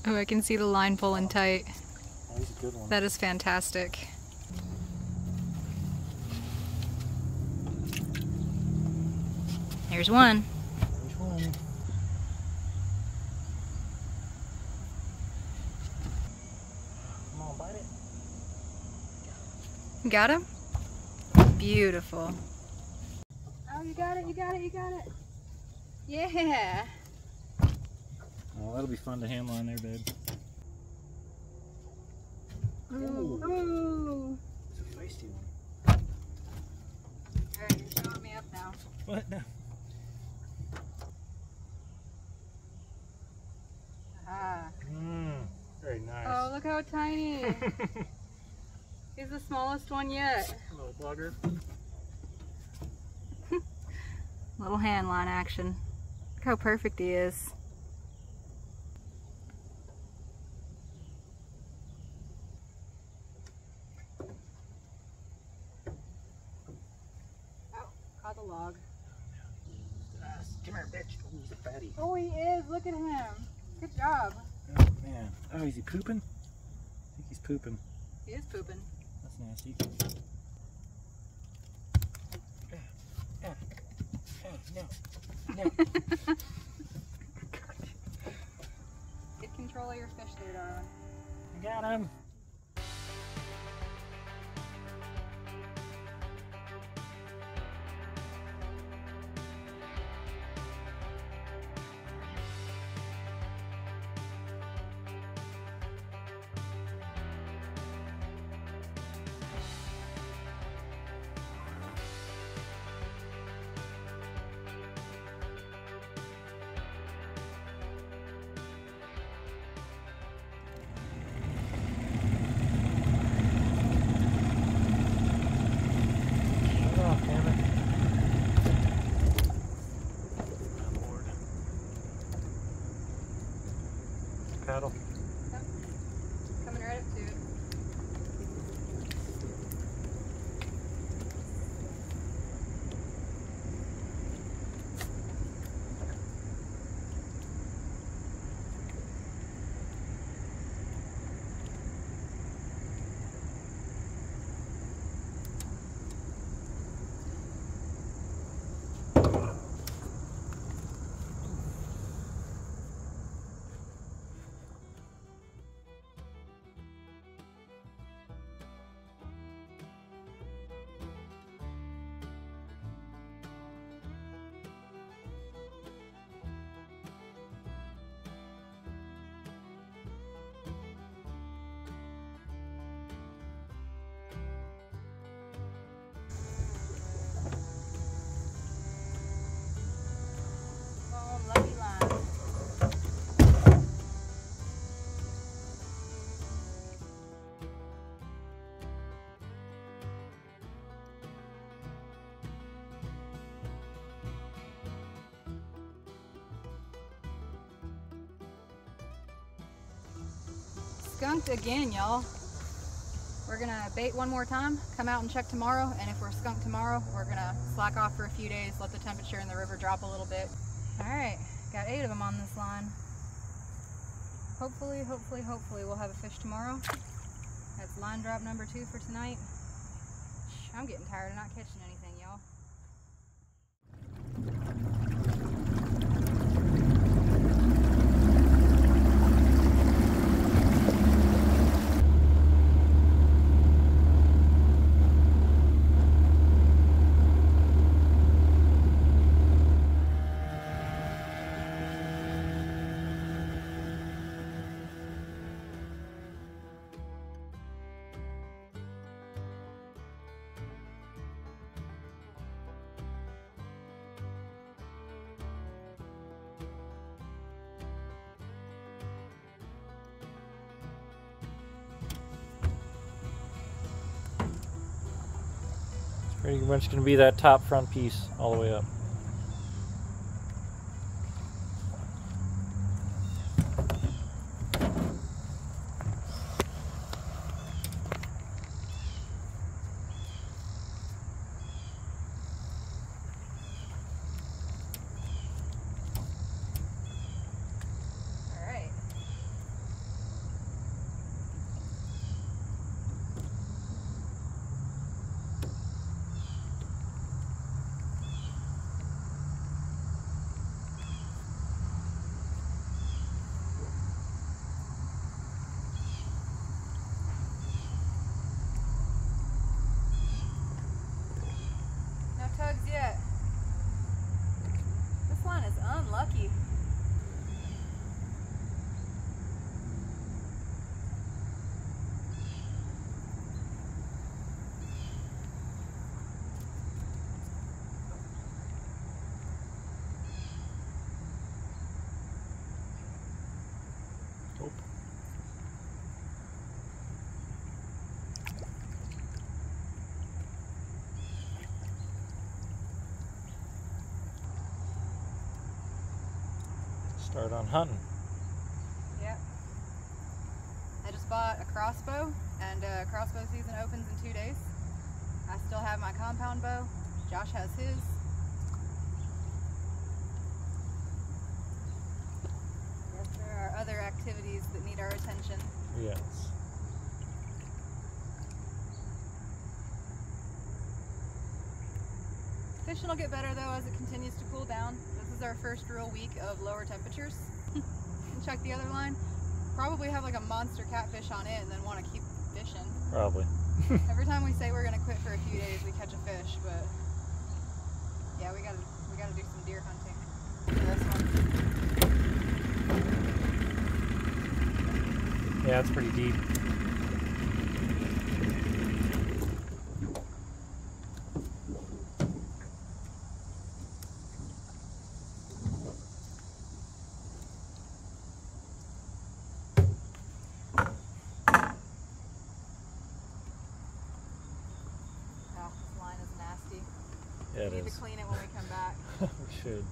Oh, I can see the line pulling tight. Oh, he's a good one. That is fantastic. Here's one. There's one. Come on, bite it. Got him? Beautiful. Oh, you got it, you got it, you got it. Yeah. Oh, that'll be fun to handle on there, babe. Ooh. Ooh. It's a feisty one. Alright, you're showing me up now. What? No. Ah. Very nice. Oh, look how tiny. He's the smallest one yet. Little bugger. Little hand line action. Look how perfect he is. Oh, caught the log. Come here, bitch. Oh, he's a fatty. Oh, he is. Look at him. Good job. Oh, man. Oh, is he pooping? I think he's pooping. He is pooping. That's nasty. No. No. Get control of your fish there, darling. I got him. Paddle. Yep. Coming right up to it. Skunked again, y'all. We're gonna bait one more time, come out and check tomorrow, and if we're skunked tomorrow, we're gonna slack off for a few days, let the temperature in the river drop a little bit. All right, got 8 of them on this line. Hopefully we'll have a fish tomorrow. That's line drop number 2 for tonight. I'm getting tired of not catching anything, y'all. Pretty much going to be that top front piece all the way up. Start on hunting. Yep. I just bought a crossbow, and crossbow season opens in 2 days. I still have my compound bow. Josh has his. Yes, there are other activities that need our attention. Yes. Fishing will get better though as it continues to cool down. This is our first real week of lower temperatures. And check the other line. Probably have like a monster catfish on it and then want to keep fishing. Probably. Every time we say we're gonna quit for a few days, we catch a fish, but yeah, we gotta do some deer hunting. This one. Yeah, it's pretty deep. Yeah, we need to clean it when we come back. We should.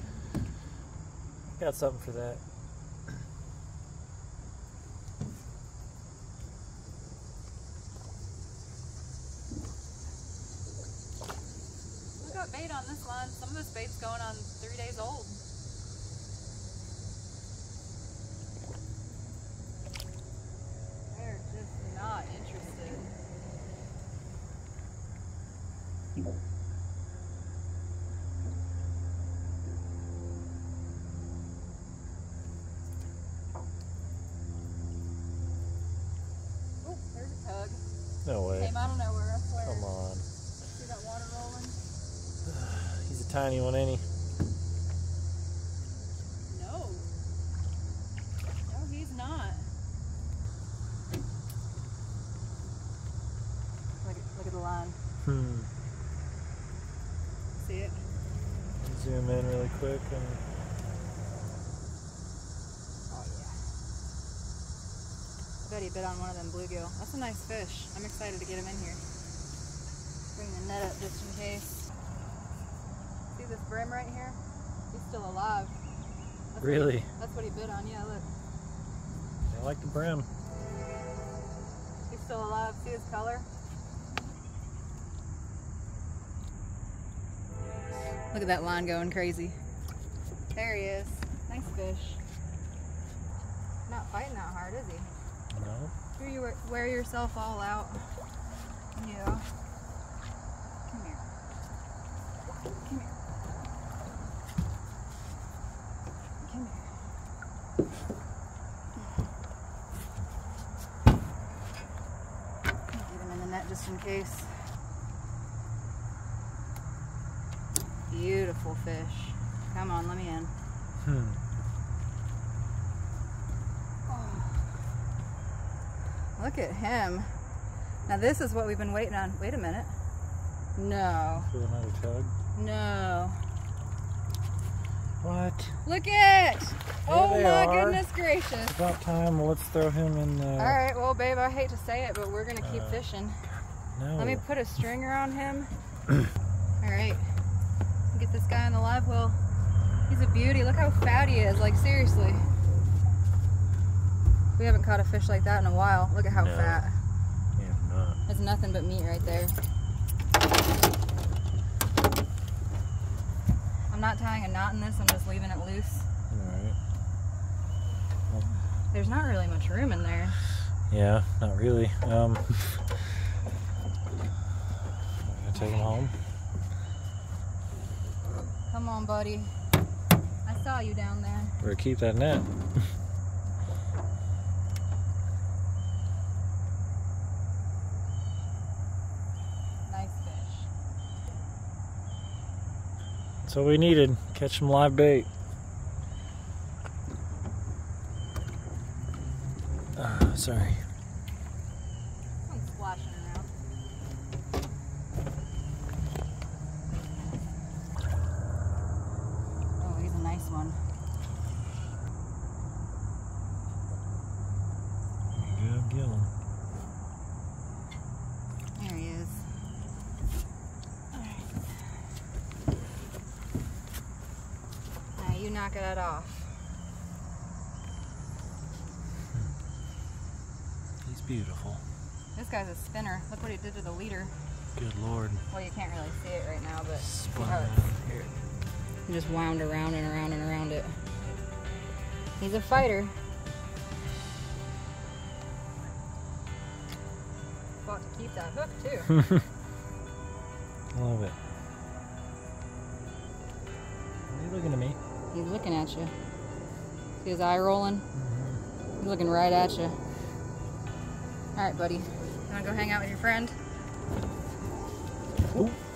Got something for that. We got bait on this line. Some of this bait's going on 3 days old. They're just not interested. No way. Came out of nowhere, I swear. Come on. See that water rolling? He's a tiny one, ain't he? No. No, he's not. Look at the line. See it? Zoom in really quick and... I bet he bit on one of them bluegill. That's a nice fish. I'm excited to get him in here. Bring the net up just in case. See this brim right here? He's still alive. Really? That's what he bit on. Yeah, look. I like the brim. He's still alive. See his color? Look at that line going crazy. There he is. Nice fish. Not fighting that hard, is he? No. Here you wear yourself all out. Yeah. Come here. Come here. Come here. Get him in the net just in case. Beautiful fish. Come on, let me in. Look at him. Now this is what we've been waiting on. Wait a minute. No. Feel another tug? No. What? Look at! Oh my are. goodness gracious. It's about time. Let's throw him in there. Alright, well babe, I hate to say it, but we're gonna keep fishing. No. Let me put a stringer on him. Alright. Get this guy on the live well. He's a beauty. Look how fat he is. Like seriously. We haven't caught a fish like that in a while. Look at how fat. Yeah, not. There's nothing but meat right there. I'm not tying a knot in this, I'm just leaving it loose. Alright. There's not really much room in there. Yeah, not really. I'm gonna take him home. Come on, buddy. I saw you down there. Better keep that net. Nice fish. That's what we needed. Catch some live bait. Sorry. I'm splashing around. Oh, he's a nice one. Good gilling. There he is. Alright. Now you knock that off. Beautiful. This guy's a spinner. Look what he did to the leader. Good Lord. Well, you can't really see it right now, but Spun see how around it's, here. he just wound around and around and around it. He's a fighter. Fought to keep that hook too. Love it. Are you looking at me? He's looking at you. See his eye rolling? He's looking right at you. All right, buddy. You wanna go hang out with your friend? Ooh.